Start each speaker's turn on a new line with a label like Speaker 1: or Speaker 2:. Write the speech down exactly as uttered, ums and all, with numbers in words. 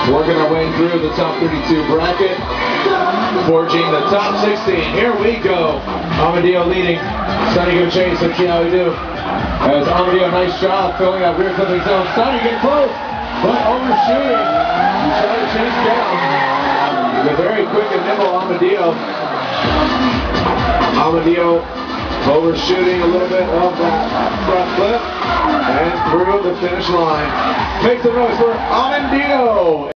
Speaker 1: Working our way through the top thirty-two bracket, forging the top sixteen. Here we go. Armandio leading. Soni give a chase. Let's see how we do. As Armandio, nice job filling out rear clipping zone. Soni getting close, but overshooting. He's trying to chase down. The very quick and nimble Armandio. Armandio overshooting a little bit of that front flip and through the finish line. Make some noise for Armandio.